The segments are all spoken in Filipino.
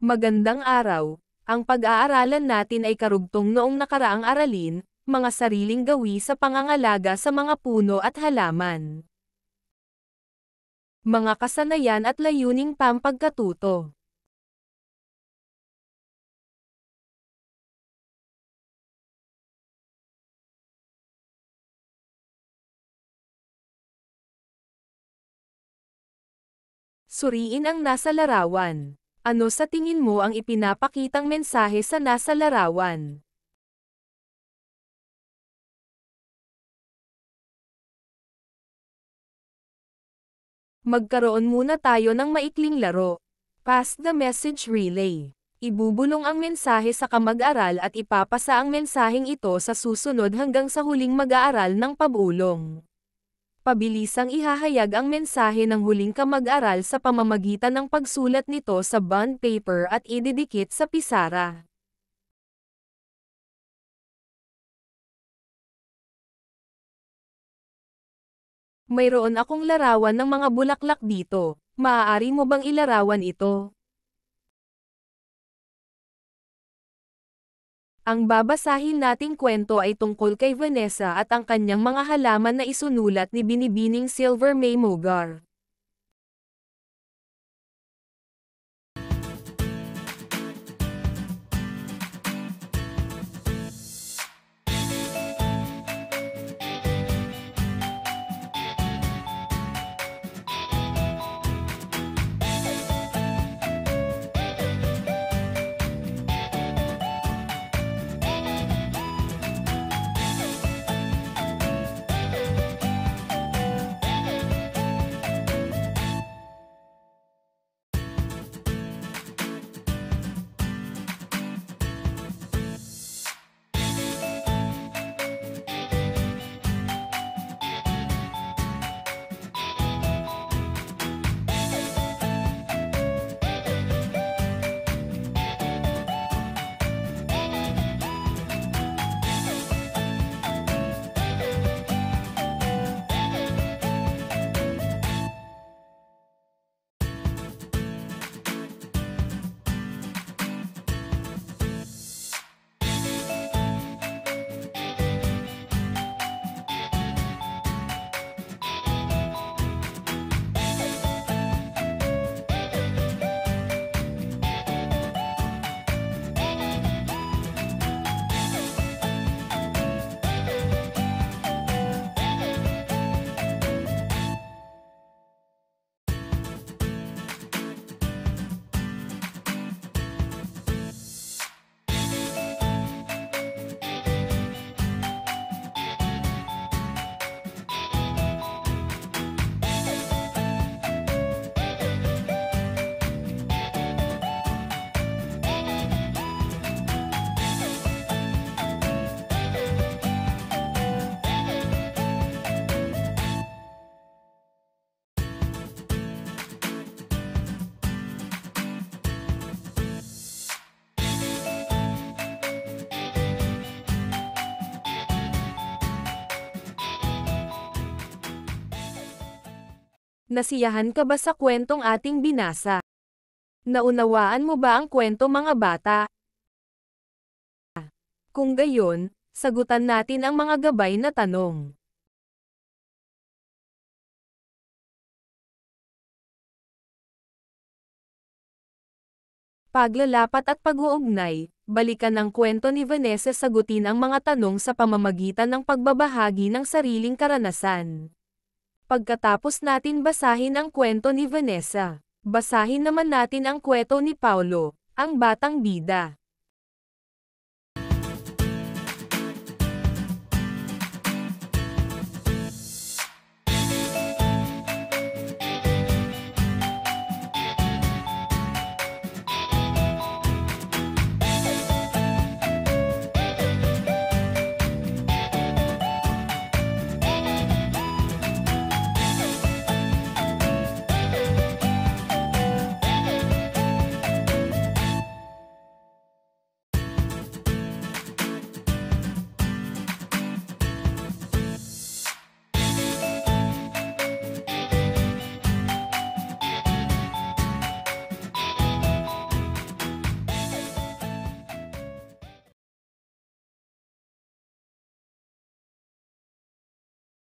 Magandang araw. Ang pag-aaralan natin ay karugtong noong nakaraang aralin, mga sariling gawi sa pangangalaga sa mga puno at halaman. Mga kasanayan at layuning pampagkatuto. Suriin ang nasa larawan. Ano sa tingin mo ang ipinapakitang mensahe sa nasa larawan? Magkaroon muna tayo ng maikling laro. Pass the message relay. Ibubulong ang mensahe sa kamag-aral at ipapasa ang mensaheng ito sa susunod hanggang sa huling mag-aaral ng pabulong. Pabilisang ihahayag ang mensahe ng huling kamag-aral sa pamamagitan ng pagsulat nito sa bond paper at ididikit sa pisara. Mayroon akong larawan ng mga bulaklak dito. Maaari mo bang ilarawan ito? Ang babasahin nating kwento ay tungkol kay Vanessa at ang kanyang mga halaman na isunulat ni Binibining Silver May Mogar. Nasiyahan ka ba sa kwentong ating binasa? Naunawaan mo ba ang kwento, mga bata? Kung gayon, sagutan natin ang mga gabay na tanong. Paglalapat at pag-uugnay, balikan ang kwento ni Vanessa, sagutin ang mga tanong sa pamamagitan ng pagbabahagi ng sariling karanasan. Pagkatapos natin basahin ang kwento ni Vanessa, basahin naman natin ang kwento ni Paulo, ang batang bida.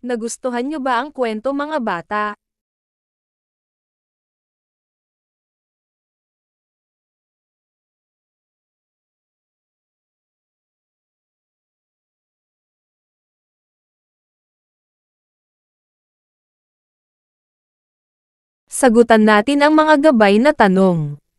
Nagustuhan niyo ba ang kwento mga bata? Sagutan natin ang mga gabay na tanong.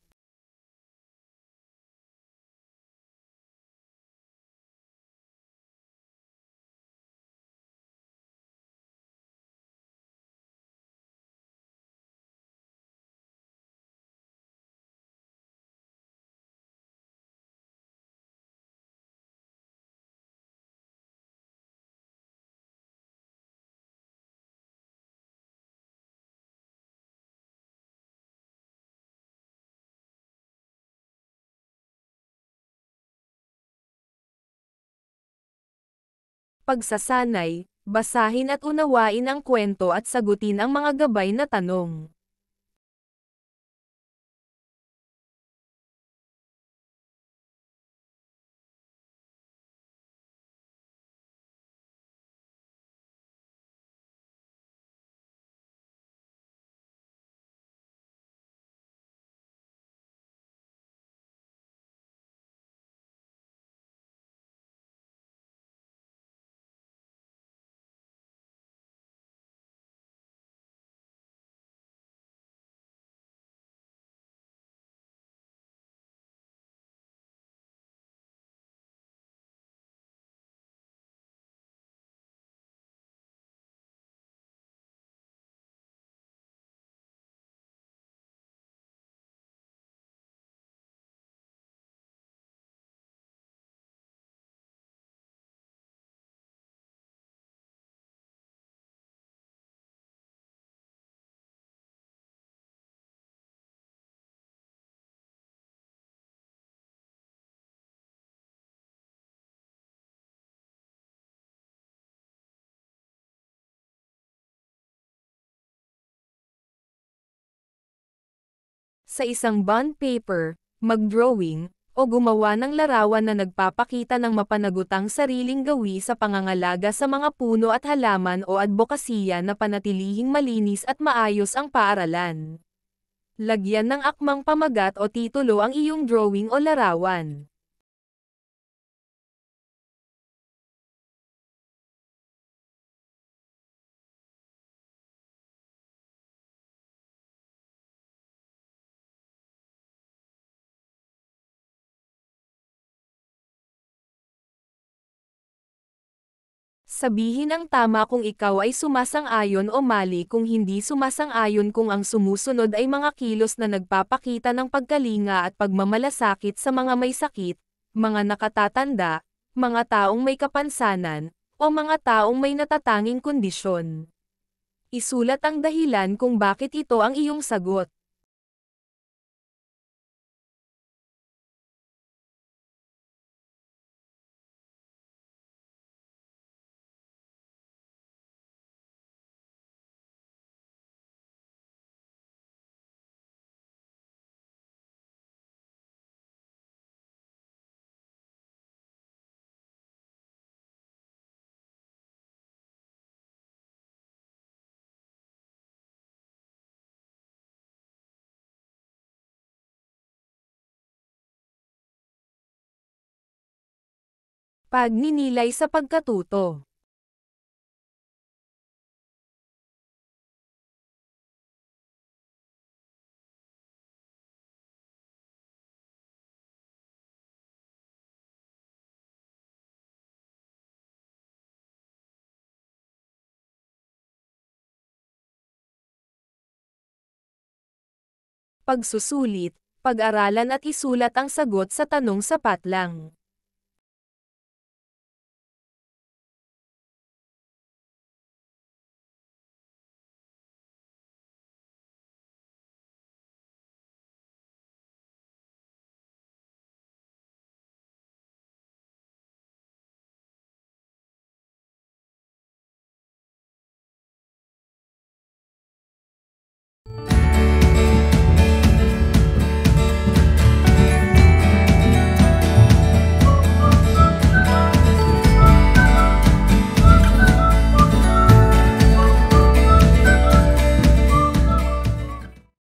Pagsasanay, basahin at unawain ang kwento at sagutin ang mga gabay na tanong. Sa isang bond paper, mag-drawing, o gumawa ng larawan na nagpapakita ng mapanagutang sariling gawi sa pangangalaga sa mga puno at halaman o adbokasya na panatilihing malinis at maayos ang paaralan. Lagyan ng akmang pamagat o titulo ang iyong drawing o larawan. Sabihin ang tama kung ikaw ay sumasang-ayon o mali kung hindi sumasang-ayon kung ang sumusunod ay mga kilos na nagpapakita ng pagkalinga at pagmamalasakit sa mga may sakit, mga nakatatanda, mga taong may kapansanan, o mga taong may natatanging kondisyon. Isulat ang dahilan kung bakit ito ang iyong sagot. Pagninilay sa pagkatuto. Pagsusulit, pag-aralan at isulat ang sagot sa tanong sapat lang.